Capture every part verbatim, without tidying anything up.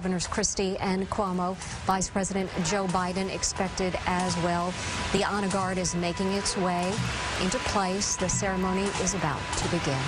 Governors Christie and Cuomo. Vice President Joe Biden expected as well. The honor guard is making its way into place. The ceremony is about to begin.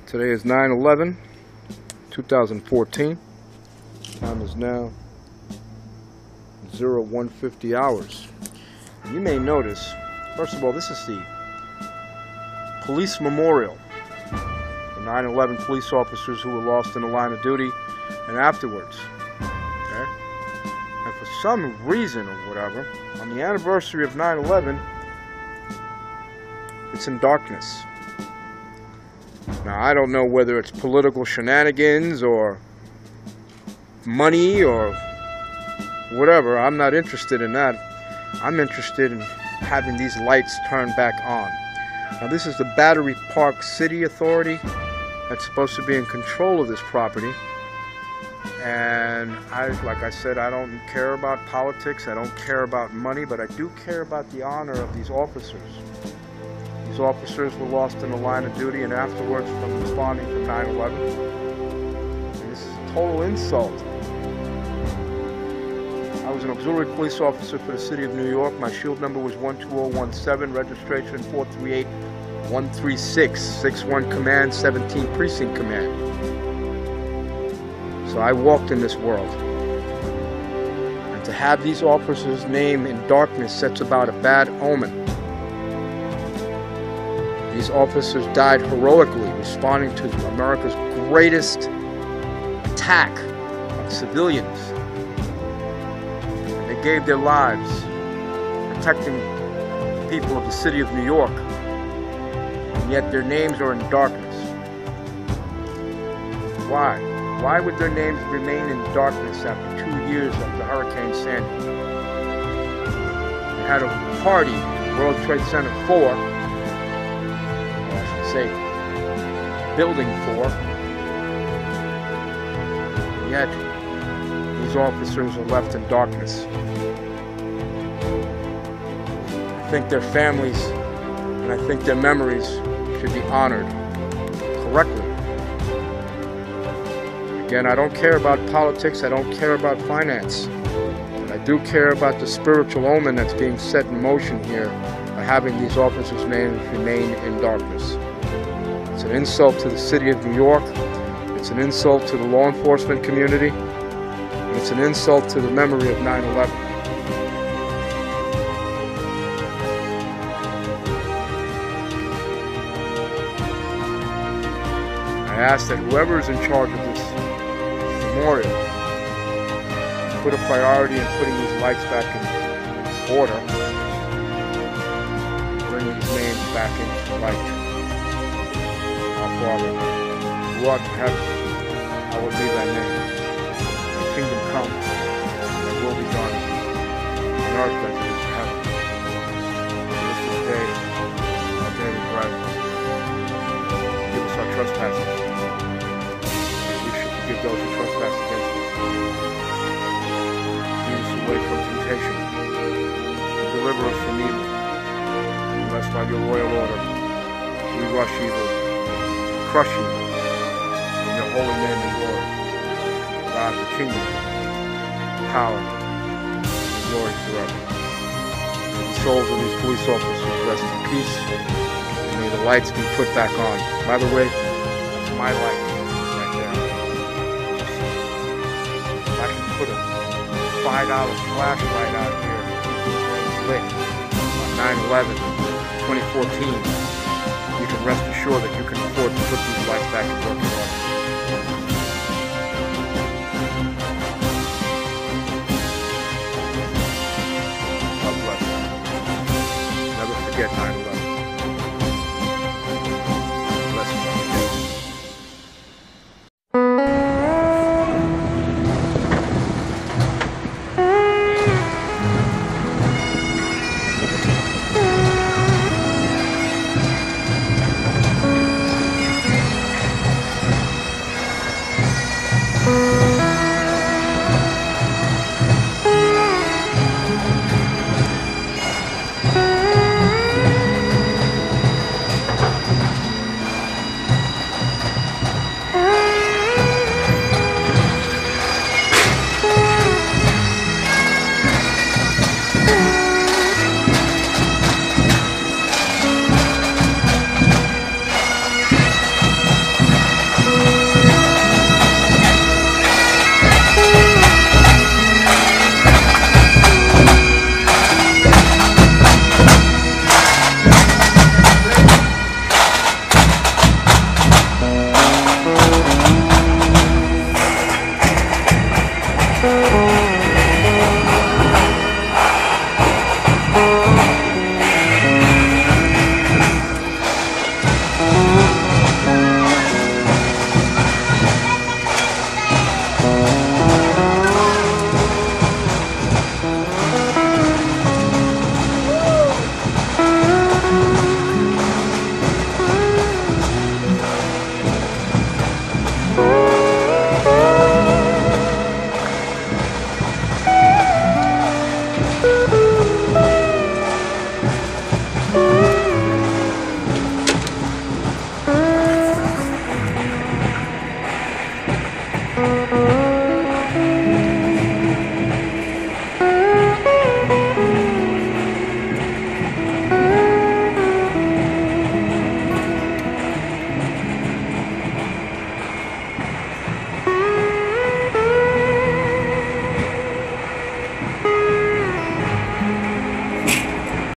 Today is nine eleven two thousand fourteen. Time is now zero one fifty hours. You may notice, first of all, this is the police memorial. The nine eleven police officers who were lost in the line of duty and afterwards. Okay? And for some reason or whatever, on the anniversary of nine eleven, it's in darkness. Now, I don't know whether it's political shenanigans or money or whatever. I'm not interested in that. I'm interested in having these lights turned back on. Now, this is the Battery Park City Authority that's supposed to be in control of this property. And I, like I said, I don't care about politics. I don't care about money, but I do care about the honor of these officers. These officers were lost in the line of duty and afterwards from responding from nine eleven. And this is a total insult. I was an auxiliary police officer for the city of New York. My shield number was one two zero one seven, registration four three eight one three six, six one Command, seventeen Precinct Command. So I walked in this world. And to have these officers' name in darkness sets about a bad omen. These officers died heroically, responding to America's greatest attack on civilians. And they gave their lives protecting the people of the city of New York. And yet their names are in darkness. Why? Why would their names remain in darkness after two years after Hurricane Sandy? They had a party, World Trade Center four, say building for, and yet these officers are left in darkness. I think their families and I think their memories should be honored correctly. Again, I don't care about politics, I don't care about finance, but I do care about the spiritual omen that's being set in motion here by having these officers' names remain in darkness. It's an insult to the city of New York, it's an insult to the law enforcement community, and it's an insult to the memory of nine eleven. I ask that whoever is in charge of this memorial put a priority in putting these lights back in order, bring these names back into light. Father, who art in heaven, hallowed be thy name. Thy kingdom come, thy will be done, on earth as it is in heaven. Give us this day our daily bread. Give us our trespasses, as we should forgive those who trespass against us. Lead us away from temptation, and deliver us from evil. Unless by your royal order we rush evil, crush you in your holy name and glory. God, the kingdom, power, and glory forever. May the souls of these police officers rest in peace, and may the lights be put back on. By the way, that's my light right there. If I can put a five dollar flashlight out here lit on nine eleven twenty fourteen, you can rest assured that you can afford to put these lights back in working order. God bless you. Never forget nine eleven. Bless you. Bye.